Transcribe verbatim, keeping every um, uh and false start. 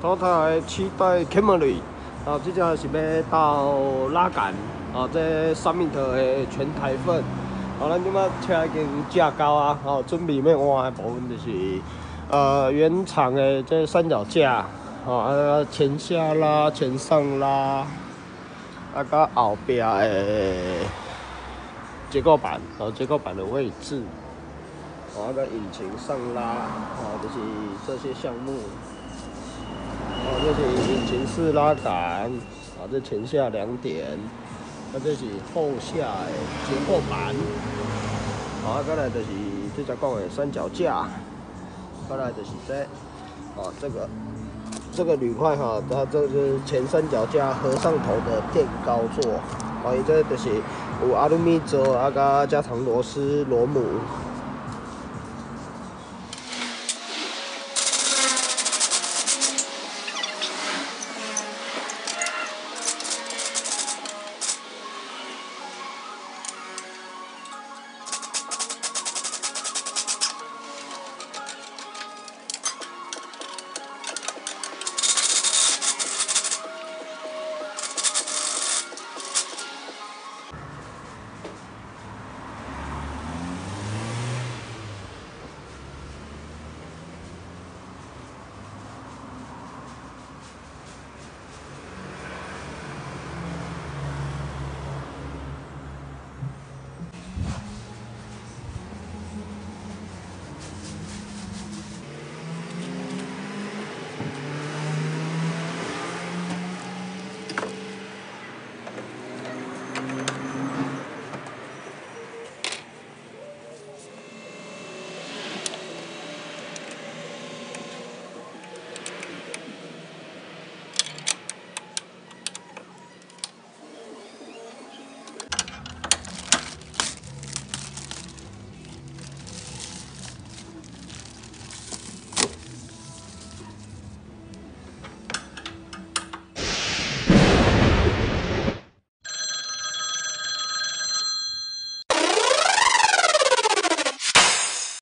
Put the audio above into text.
多台七代 Camry， 啊，这只是要到拉杆，啊，这三米头的全台份，啊，咱即摆车已经架高啊，哦，准备要换的部分就是，呃，原厂的这三脚架，哦，啊，前下拉、前上拉，啊，甲后壁的结构板，哦，结构板的位置。 哦，那个引擎上拉，哦，就是这些项目，哦，这是引擎式拉杆，啊，这前下两点，啊，这是后下的结构板，啊，再来就是这只讲的三脚架，再来就是这，哦，这个这个铝块哈，它这是前三脚架合上头的垫高座，哦，伊这就是有阿鲁米做，啊，加加长螺丝螺母。